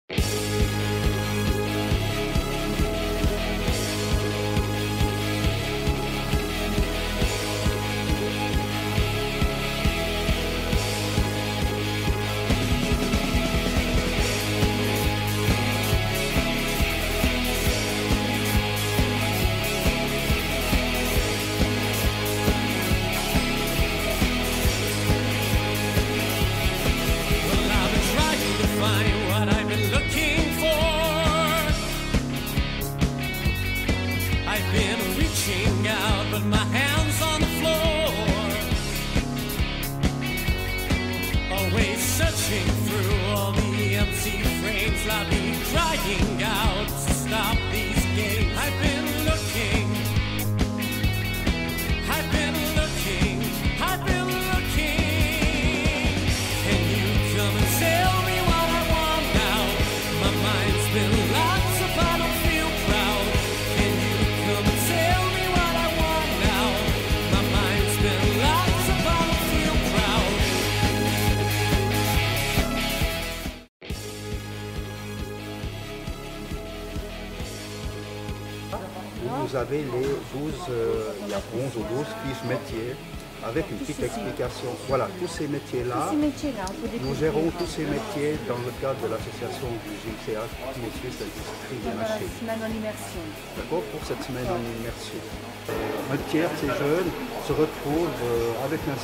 Vous avez les 12, il y a 11 ou 12 fiches métiers avec une petite explication. Voilà, tous ces métiers-là, nous gérons tous ces métiers dans le cadre de l'association du GICH qui est Suisse Industrie des Machines. Semaine en immersion. D'accord, pour cette semaine en immersion. Un tiers de ces jeunes se retrouvent avec un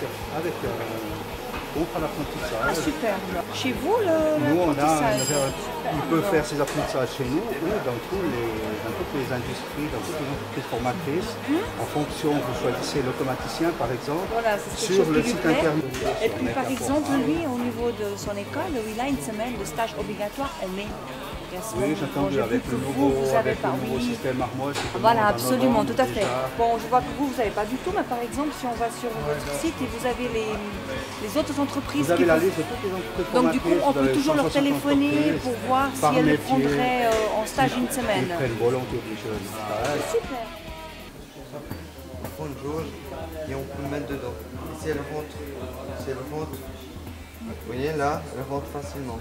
contrat d'apprentissage. Ah super. Chez vous, nous, l'apprentissage? Il peut faire ses apprentissages chez nous ou dans toutes les industries, dans toutes les entreprises formatrices, en fonction, vous choisissez l'automaticien par exemple, voilà, sur le site internet. Et puis par exemple, lui, au niveau de son école, il a une semaine de stage obligatoire en mai. Oui, j'ai entendu avec le nouveau système Armos. Voilà, absolument, tout à fait. Bon, je vois que vous n'avez pas du tout, mais par exemple, si on va sur votre site et vous avez les autres entreprises. Vous avez la liste de toutes les entreprises. Donc du coup, on peut toujours leur téléphoner pour voir si elles le prendraient en stage une semaine. Ils prennent volontiers des jeunes. Super. On prend une jauge et on peut le mettre dedans. Et si elle rentre, vous voyez là, elle rentre facilement.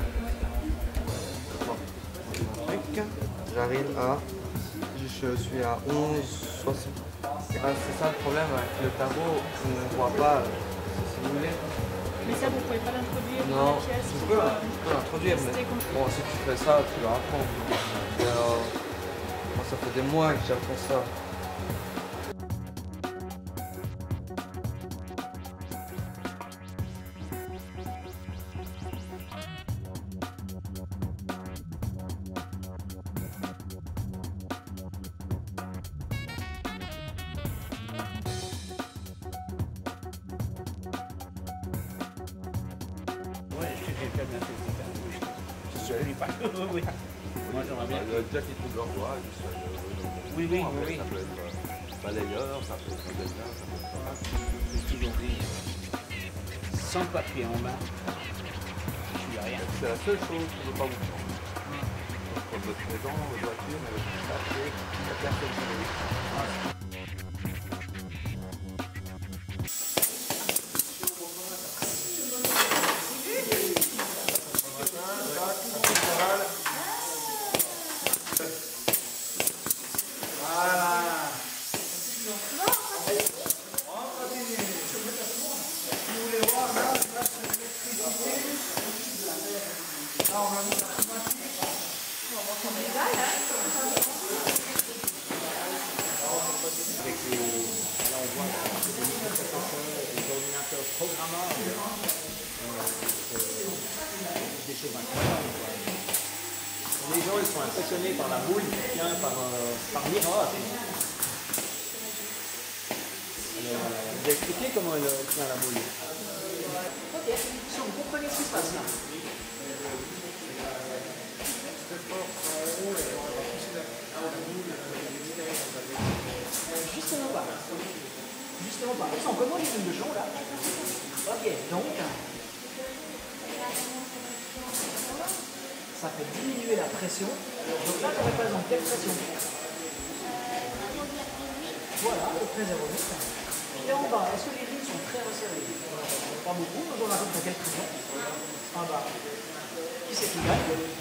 J'arrive à, je suis à 11,60. C'est ça le problème avec le tarot, on ne voit pas, si vous voulez. Mais ça, vous ne pouvez pas l'introduire Non, dans la pièce? tu peux l'introduire, mais bon, si tu fais ça, tu l'apprends. Moi, ça fait des mois que j'apprends ça. Oui. Moi j'aimerais bien. Il y a déjà qui trouvent leur voie. Oui. Ça peut être balayeur, ça peut être gardien, ça peut être. J'ai toujours dit, sans papier en main, je suis rien. C'est la seule chose qu'on ne veut pas vous prendre. Comme votre maison, votre voiture, mais votre papier, la personne qui veut. Programmeur, des choses incroyables. Les gens ils sont impressionnés par la boule qui tient par miracle. Vous avez expliqué comment elle tient la boule? Ok, so, vous comprenez ce qui se passe là? Justement pas. Justement pas. On peut voir les lignes de jonc là. Ok, donc ça fait diminuer la pression. Donc là, ça représente quelle pression? Voilà, le très aérobique. Et en bas, est-ce que les lignes sont très resserrées? Pas beaucoup, mais on a à peu près quelle pression? En bas. Qui c'est qui gagne?